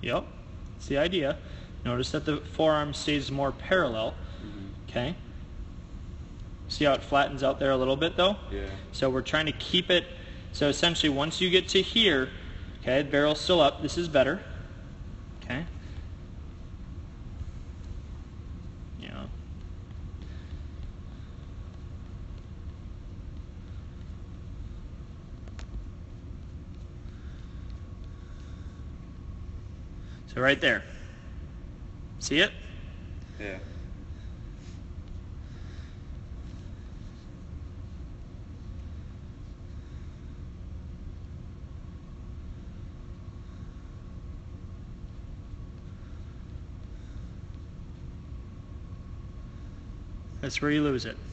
Yep, that's the idea. Notice that the forearm stays more parallel. Okay. See how it flattens out there a little bit though? Yeah. So we're trying to keep it, so essentially once you get to here, okay, the barrel's still up, this is better. Okay. Yeah. So right there. See it? Yeah. That's where you lose it.